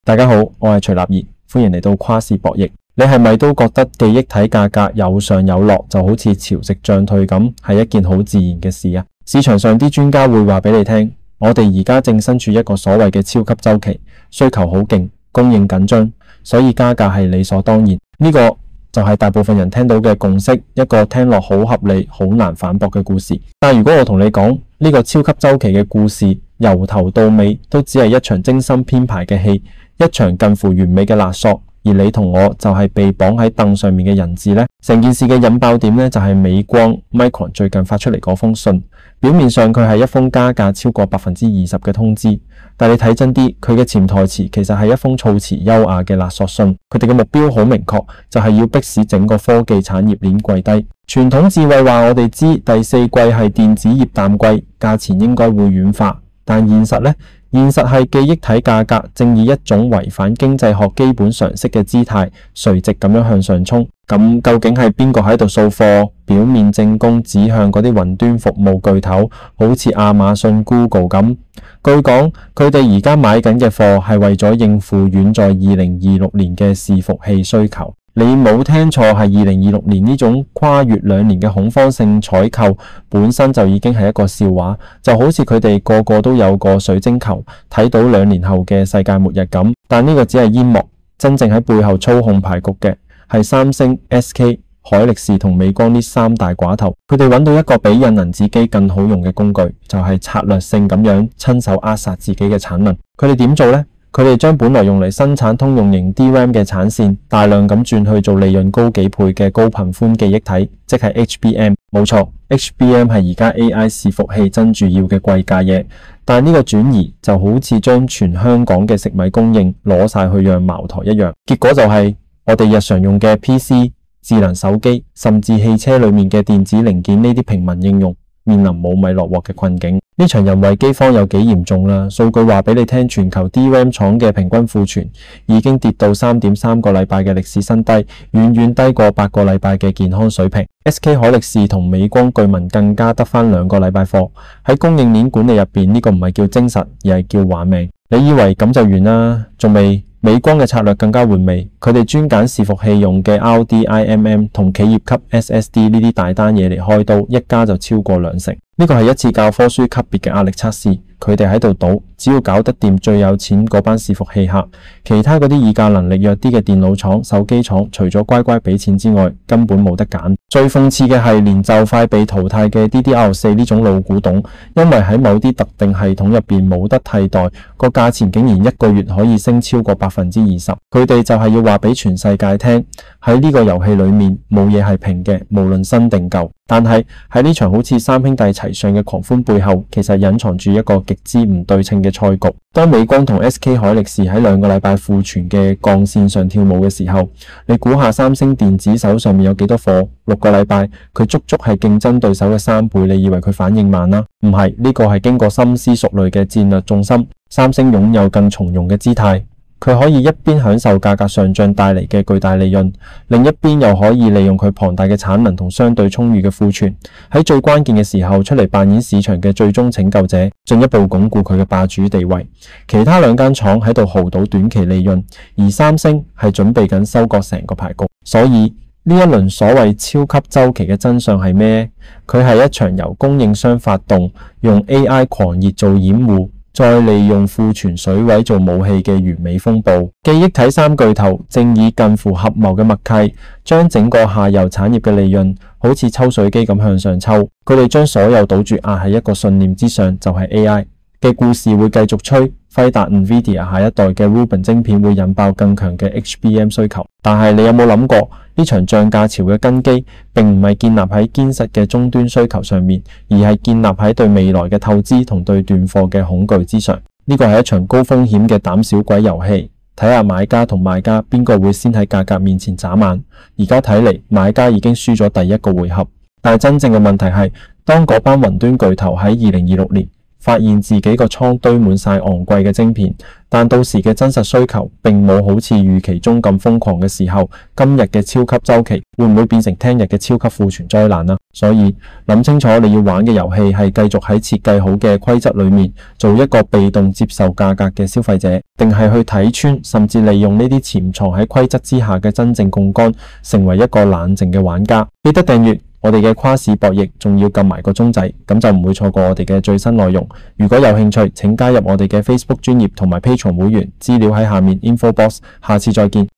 大家好，我係徐立儀，歡迎嚟到跨市博弈。你係咪都覺得記憶體價格有上有落，就好似潮汐漲退咁，係一件好自然嘅事啊？市場上啲專家會話俾你聽，我哋而家正身處一個所謂嘅超級周期，需求好勁，供應緊張，所以加價係理所當然。呢個就係大部分人聽到嘅共識，一個聽落好合理、好難反駁嘅故事。但如果我同你講呢個超級周期嘅故事，由頭到尾都只係一場精心編排嘅戲，一場近乎完美嘅勒索，而你同我就係被綁喺凳上面嘅人質呢？成件事嘅引爆點呢，就係美光 Micron 最近發出嚟嗰封信，表面上佢係一封加價超過20%嘅通知，但你睇真啲，佢嘅潛台詞其實係一封措辭優雅嘅勒索信。佢哋嘅目標好明確，就係要迫使整個科技產業鏈跪低。傳統智慧話我哋知第四季係電子業淡季，價錢應該會軟化，但現實呢？現實係記憶體價格正以一種違反經濟學基本常識嘅姿態垂直咁樣向上衝。咁究竟係邊個喺度掃貨？表面正攻指向嗰啲雲端服務巨頭，好似亞馬遜、Google 咁。據講，佢哋而家買緊嘅貨係為咗應付遠在2026年嘅伺服器需求。你冇聽錯，係2026年呢種跨越2年嘅恐慌性採購本身就已經係一個笑話，就好似佢哋個個都有個水晶球，睇到2年後嘅世界末日咁。但呢個只係煙幕，真正喺背後操控牌局嘅係三星、SK、海力士同美光呢三大寡頭。佢哋揾到一個比印銀紙機更好用嘅工具，就係策略性咁樣親手扼殺自己嘅產能。佢哋點做呢？佢哋將本來用嚟生產通用型 DRAM 嘅產線大量咁轉去做利潤高幾倍嘅高頻寬記憶體，即係 HBM。冇錯， HBM 係而家 AI 伺服器真主要嘅貴價嘢。但呢個轉移就好似將全香港嘅食米供應攞晒去養茅台一樣，結果就係我哋日常用嘅 PC、智能手機，甚至汽車裏面嘅電子零件呢啲平民應用，面臨冇米落鑊嘅困境。呢場人為饑荒有幾嚴重啦？數據話俾你聽，全球 DRAM 廠嘅平均庫存已經跌到3.3個禮拜嘅歷史新低，遠遠低過8個禮拜嘅健康水平。SK 海力士同美光據聞更加得返2個禮拜貨。喺供應鏈管理入邊，呢個唔係叫精實，而係叫玩命。你以為咁就完啦？仲未？美光嘅策略更加玩味，佢哋專揀伺服器用嘅 RDIMM 同企業級 SSD 呢啲大單嘢嚟開刀，一加就超過20%。呢個係一次教科書級別嘅壓力測試，佢哋喺度賭，只要搞得掂最有錢嗰班伺服器客，其他嗰啲議價能力弱啲嘅電腦廠、手機廠，除咗乖乖俾錢之外，根本冇得揀。最諷刺嘅係，連就快被淘汰嘅 DDR4 呢種老古董，因為喺某啲特定系統入邊冇得替代，個價錢竟然1個月可以升超過20%。佢哋就係要話俾全世界聽，喺呢個遊戲裏面冇嘢係平嘅，無論新定舊。但係喺呢場好似三兄弟齊上嘅狂歡背後，其實隱藏住一個極之唔對稱嘅賽局。當美光同 SK 海力士喺2個禮拜庫存嘅鋼線上跳舞嘅時候，你估下三星電子手上面有幾多貨？6個禮拜，佢足足係競爭對手嘅3倍。你以為佢反應慢啦？唔係，呢個係經過深思熟慮嘅戰略重心。三星擁有更從容嘅姿態。佢可以一邊享受價格上漲帶嚟嘅巨大利潤，另一邊又可以利用佢龐大嘅產能同相對充裕嘅庫存，喺最關鍵嘅時候出嚟扮演市場嘅最終拯救者，進一步鞏固佢嘅霸主地位。其他2間廠喺度豪賭短期利潤，而三星係準備緊收割成個牌局。所以呢一輪所謂超級周期嘅真相係咩？佢係一場由供應商發動，用 AI 狂熱做掩護，再利用庫存水位做武器嘅完美風暴。記憶體3巨頭正以近乎合謀嘅默契，將整個下游產業嘅利潤好似抽水機咁向上抽。佢哋將所有賭注壓喺一個信念之上，就係 AI 嘅故事會繼續吹。輝達 NVIDIA 下一代嘅 Rubin 晶片會引爆更強嘅 HBM 需求。但係你有冇諗過，呢場漲價潮嘅根基並唔係建立喺堅實嘅終端需求上面，而係建立喺對未來嘅透支同對斷貨嘅恐懼之上。呢個係一場高風險嘅膽小鬼遊戲，睇下買家同賣家邊個會先喺價格面前眨眼。而家睇嚟，買家已經輸咗第1個回合。但係真正嘅問題係，當嗰班雲端巨頭喺2026年發現自己個倉堆滿晒昂貴嘅晶片，但到時嘅真實需求並冇好似預期中咁瘋狂嘅時候，今日嘅超級週期會唔會變成聽日嘅超級庫存災難啊？所以諗清楚你要玩嘅遊戲係繼續喺設計好嘅規則裏面做一個被動接受價格嘅消費者，定係去睇穿甚至利用呢啲潛藏喺規則之下嘅真正槓桿，成為一個冷靜嘅玩家。記得訂閱我哋嘅跨市博弈，仲要撳埋個鐘仔，咁就唔會錯過我哋嘅最新內容。如果有興趣，請加入我哋嘅 Facebook 專頁同埋 Patreon 會員，資料喺下面 info box。下次再見。